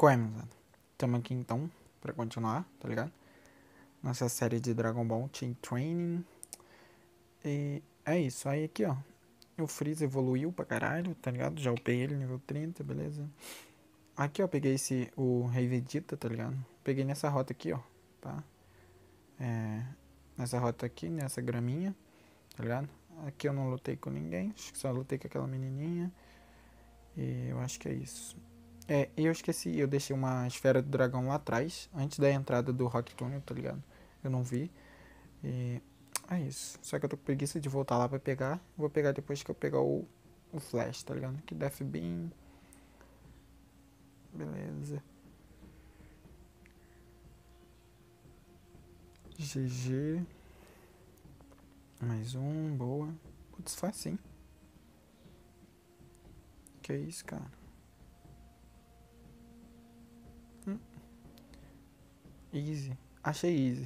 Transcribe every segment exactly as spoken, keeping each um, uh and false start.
Qual é, mano? Tamo aqui então, pra continuar, tá ligado? Nossa série de Dragon Ball Team Training. E é isso, aí aqui ó. O Freeza evoluiu pra caralho, tá ligado? Já upei ele nível trinta, beleza? Aqui ó, peguei esse, o Rei Vegeta, tá ligado? Peguei nessa rota aqui ó, tá? É, nessa rota aqui, nessa graminha, tá ligado? Aqui eu não lutei com ninguém, acho que só lutei com aquela menininha. E eu acho que é isso. É, e eu esqueci, eu deixei uma esfera do dragão lá atrás, antes da entrada do Rock Tunnel, tá ligado? Eu não vi. E é isso. Só que eu tô com preguiça de voltar lá pra pegar. Vou pegar depois que eu pegar o, o Flash, tá ligado? Que Death Beam. Beleza. G G. Mais um, boa. Putz, faz sim. Que isso, cara. Hum. Easy. Achei easy.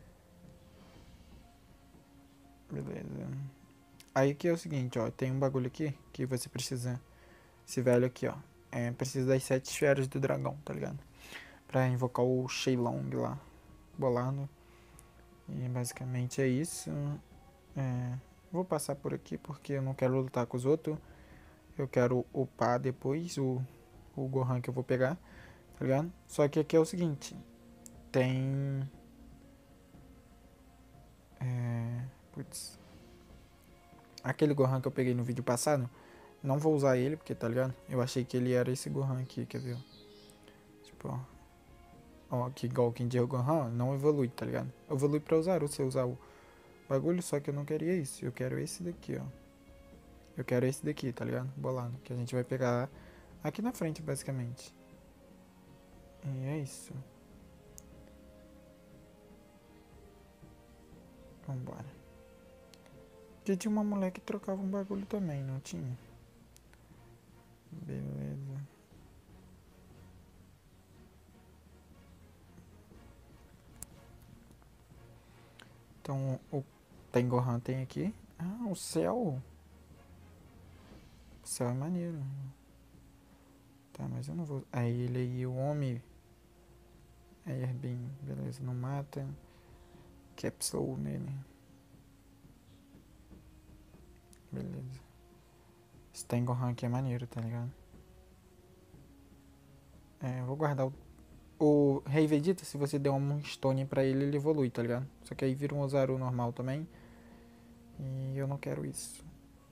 Beleza. Aí que é o seguinte, ó. Tem um bagulho aqui que você precisa. Esse velho aqui, ó. É, precisa das sete esferas do dragão, tá ligado? Pra invocar o Shenlong lá. Bolado. E basicamente é isso. É, vou passar por aqui porque eu não quero lutar com os outros. Eu quero upar depois o, o Gohan que eu vou pegar, tá ligado? Só que aqui é o seguinte. Tem... É, putz. Aquele Gohan que eu peguei no vídeo passado, não vou usar ele porque, tá ligado? Eu achei que ele era esse Gohan aqui, quer ver? Tipo, ó. Ó, que igual quem diz o Gohan, não evolui, tá ligado? Evolui pra usar, ou se eu usar o bagulho, só que eu não queria isso. Eu quero esse daqui, ó. Eu quero esse daqui, tá ligado? Bolado. Que a gente vai pegar aqui na frente, basicamente. E é isso. Vambora. Porque tinha uma mulher que trocava um bagulho também, não tinha? Beleza. Então, o Tengohan tem aqui. Ah, o céu. O céu é maneiro. Tá, mas eu não vou... Aí ele aí, o homem... Airbin, beleza, não mata. Capsule nele. Beleza. Esse Tengohan aqui é maneiro, tá ligado? É, eu vou guardar o... O Rei Vegeta, se você der um Moonstone pra ele, ele evolui, tá ligado? Só que aí vira um Ozaru normal também. E eu não quero isso.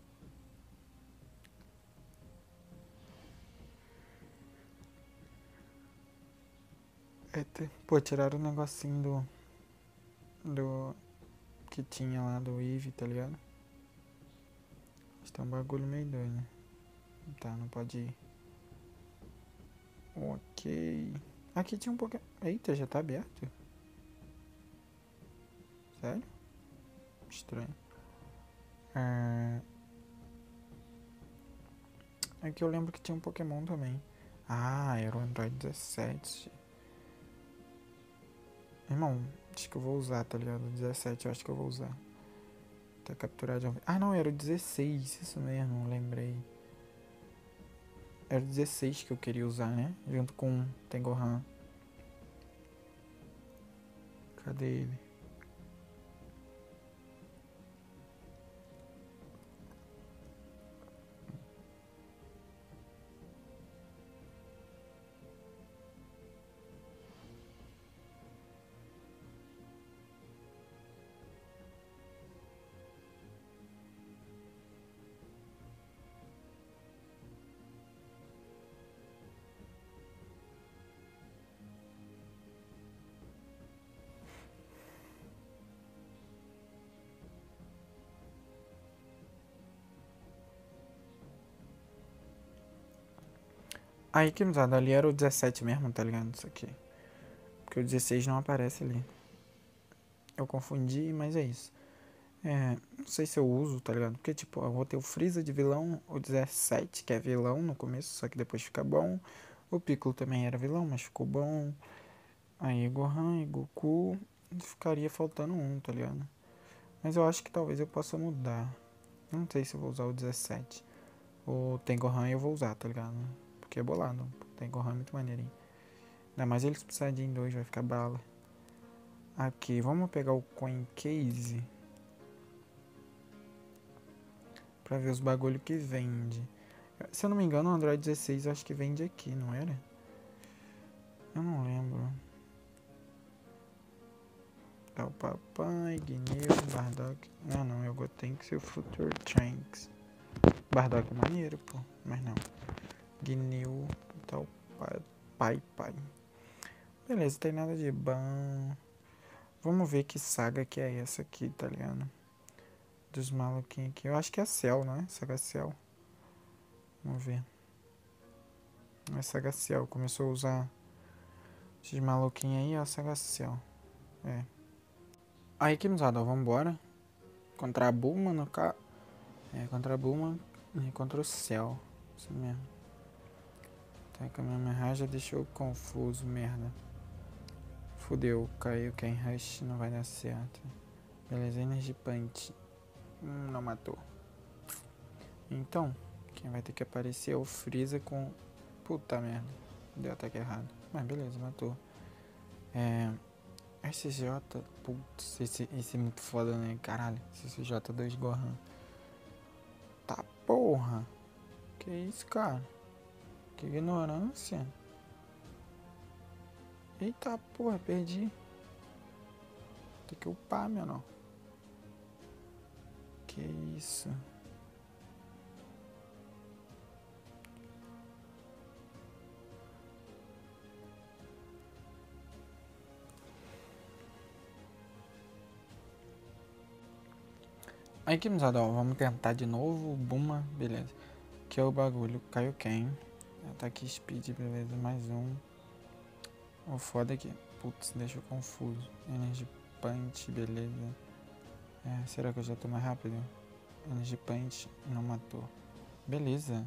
Eita. Pô, tiraram o negocinho do... Do... Que tinha lá do Eve, tá ligado? Acho que tem um bagulho meio doido. Tá, não pode ir. Ok. Aqui tinha um pouquinho... Eita, já tá aberto? Sério? Estranho. É... Aqui eu lembro que tinha um Pokémon também. Ah, era o Android dezessete. Irmão, acho que eu vou usar, tá ligado? O dezessete eu acho que eu vou usar. Tá capturado de um... Ah, não, era o dezesseis. Isso mesmo, lembrei. Era o dezesseis que eu queria usar, né? Junto com o Tengohan. Cadê ele? Aí que usado ali era o dezessete mesmo, tá ligado? Isso aqui. Porque o dezesseis não aparece ali. Eu confundi, mas é isso. É, não sei se eu uso, tá ligado? Porque, tipo, eu vou ter o Freeza de vilão, o dezessete, que é vilão no começo, só que depois fica bom. O Piccolo também era vilão, mas ficou bom. Aí Gohan e Goku, ficaria faltando um, tá ligado? Mas eu acho que talvez eu possa mudar. Não sei se eu vou usar o dezessete. O Tengohan eu vou usar, tá ligado? Porque é bolado. O Tengohan é muito maneirinho. Ainda mais eles precisarem de em dois, vai ficar bala. Aqui, vamos pegar o Coin Case. Pra ver os bagulho que vende. Se eu não me engano, o Android dezesseis eu acho que vende aqui, não era? Eu não lembro. É o Papai, Gneu, Bardock. Ah não, eu tenho que ser o Future Trunks. Bardock é maneiro, pô. Mas não. Gneu, tal, Pai Pai. Beleza, tem nada de bom. Vamos ver que saga que é essa aqui, tá ligado? Dos maluquinhos aqui. Eu acho que é a Cell, não é? Saga Cell. Vamos ver. Não é Saga Cell. Começou a usar esses maluquinhos aí, ó. Saga Cell. É. Aí, que usado, ó. Vambora. Contra a Bulma no ca... É, contra a Bulma e contra o Cell. Isso mesmo. Tá, que a minha raja deixou confuso, merda. Fudeu, caiu. Quem rush não vai dar certo. Beleza, Energy Punch. Hum, não matou. Então, quem vai ter que aparecer é o Freeza com... Puta merda. Deu ataque errado. Mas beleza, matou. É... S C J... Putz, esse, esse é muito foda, né? Caralho. S C J dois Gohan. Tá porra. Que isso, cara? Que ignorância. Eita porra, perdi. Tem que upar, meu não. Que isso. Aí que ó, vamos tentar de novo. Buma, beleza. Que é o bagulho. Caiu quem? Ataque speed, beleza. Mais um. O foda aqui. Putz, deixou confuso. Energy Punch, beleza. É, será que eu já tô mais rápido? Energy Punch, não matou. Beleza.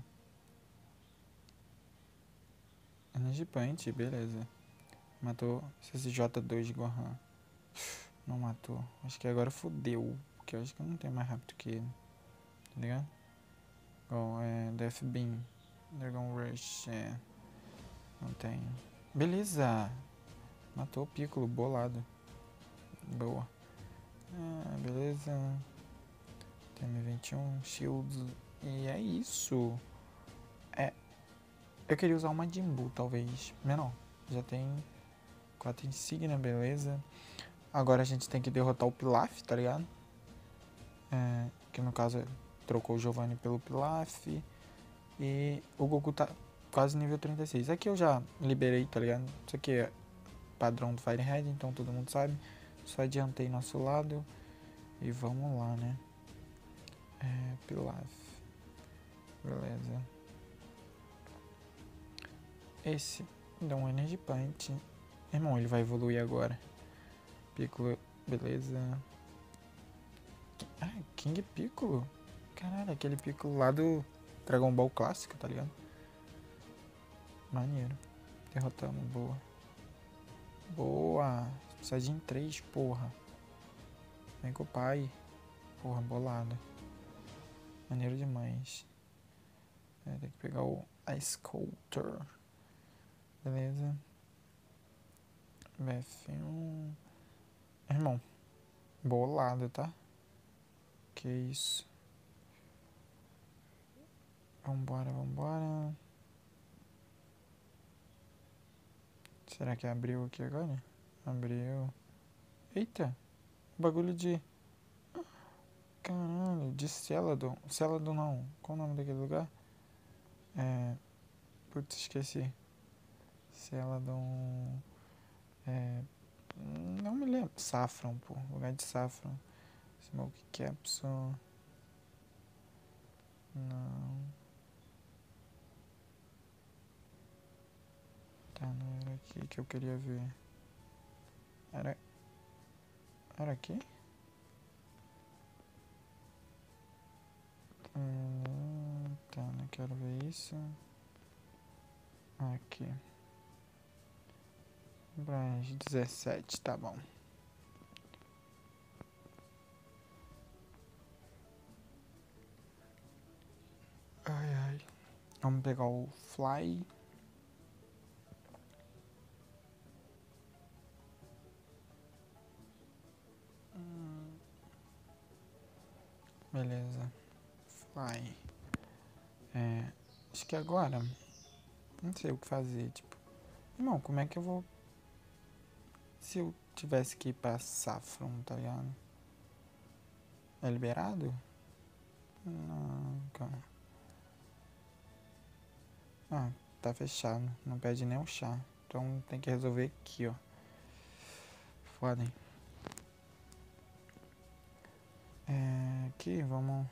Energy Punch, beleza. Matou C C J dois de Gohan. Não matou. Acho que agora fodeu. Porque eu acho que eu não tenho mais rápido que ele. Tá ligado? Igual é Death Beam. Dragon Rush. É. Não tenho. Beleza. Matou o Piccolo, bolado. Boa. Ah, beleza. T M vinte e um, Shields. E é isso. É. Eu queria usar uma Jimbu, talvez. Menor. Já tem quatro insígnias, beleza. Agora a gente tem que derrotar o Pilaf, tá ligado? É, que no caso trocou o Giovanni pelo Pilaf. E o Goku tá quase nível trinta e seis. Aqui eu já liberei, tá ligado? Isso aqui é padrão do Firehead, então todo mundo sabe. Só adiantei nosso lado. E vamos lá, né? É, Pilaf. Beleza. Esse dá um Energy Punch. Irmão, ele vai evoluir agora. Piccolo, beleza. Ah, King Piccolo. Caralho, aquele Piccolo lá do Dragon Ball clássico, tá ligado? Maneiro. Derrotamos, boa. Boa. Saiyajin três, porra. Vem com o pai. Porra, bolado. Maneiro demais. É, tem que pegar o Ice Coulter. Beleza. B F um. Irmão. Bolado, tá? Que isso. Vambora, vambora. Será que abriu aqui agora? Abriu. Eita. Bagulho de... Caralho, de Celadon. Celadon não. Qual o nome daquele lugar? É... Putz, esqueci. Celadon... É... Não me lembro. Saffron, pô. Lugar de Saffron. Smoke Capsule. Não. Tá, não era aqui que eu queria ver. Era... Era aqui? Hum, tá, não quero ver isso. Aqui. Branch dezessete, tá bom. Ai, ai. Vamos pegar o Fly. Beleza. Fly. É, acho que agora não sei o que fazer, tipo. Irmão, como é que eu vou. Se eu tivesse que ir pra Saffron, tá ligado? É liberado? Não, cara. Ah, tá fechado. Não pede nem um chá. Então tem que resolver aqui, ó. Foda, hein? É, aqui, vamos.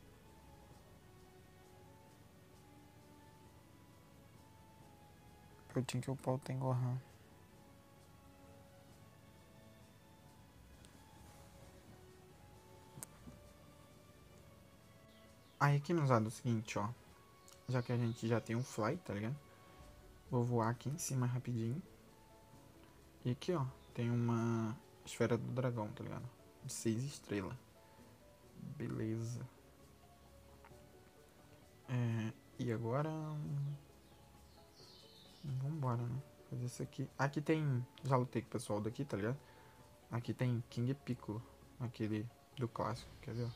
Eu tinha que upar o Tengohan. Aí aqui nos lados é o seguinte, ó. Já que a gente já tem um fly, tá ligado? Vou voar aqui em cima rapidinho. E aqui, ó, tem uma esfera do dragão, tá ligado? De seis estrelas. Beleza. É, e agora. Vambora, né? Fazer isso aqui. Aqui tem. Já lutei com o pessoal daqui, tá ligado? Aqui tem King Piccolo. Aquele do clássico, quer ver?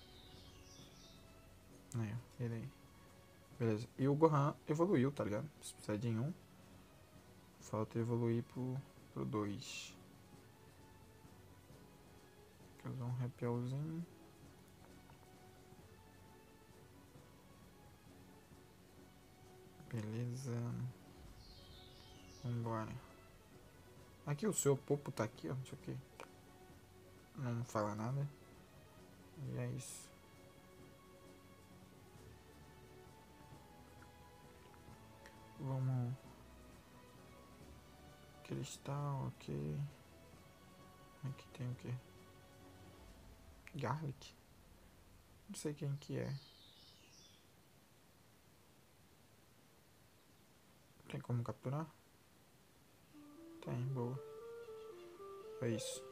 Aí, ó, ele aí. Beleza. E o Gohan evoluiu, tá ligado? Saiyajin um. Falta evoluir pro, pro dois. Quer usar um repelzinho. Beleza. Vambora. Aqui o seu Popo tá aqui, ó. Deixa eu aqui. Não fala nada. E é isso. Vamos. Cristal, ok. Aqui tem o que? Garlic? Não sei quem que é. Tem como capturar? Tem, boa. É isso.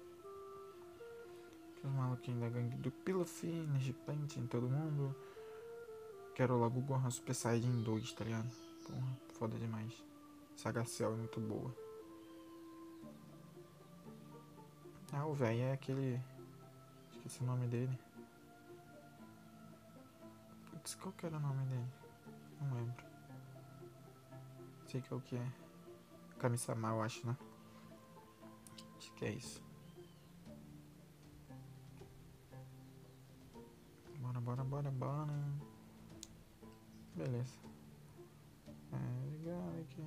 Os maluquinhos da gangue do Pilaf, Energy Plant em todo mundo. Quero logo o Gohan Super Saiyajin dois, tá ligado? Porra, foda demais. Essa H C L é muito boa. Ah, o velho é aquele. Esqueci o nome dele. Putz, qual que era o nome dele? Não lembro. Sei qual que é. Kami-sama, eu acho, né? Acho que é isso. Bora, bora, bora, bora. Beleza. É, legal aqui.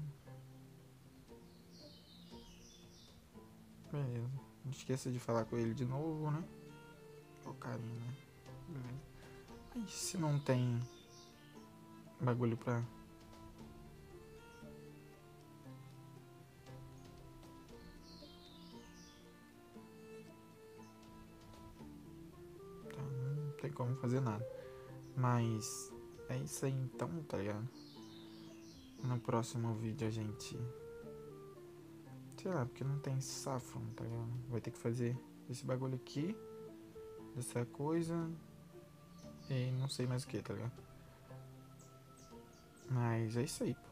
Beleza. Não esqueça de falar com ele de novo, né? O carinho, né? Beleza. Aí, se não tem bagulho pra... Tá, não tem como fazer nada. Mas é isso aí então, tá ligado? No próximo vídeo a gente... Sei lá, porque não tem Saffron, tá ligado? Vai ter que fazer esse bagulho aqui. Essa coisa. E não sei mais o que, tá ligado? Mas é isso aí.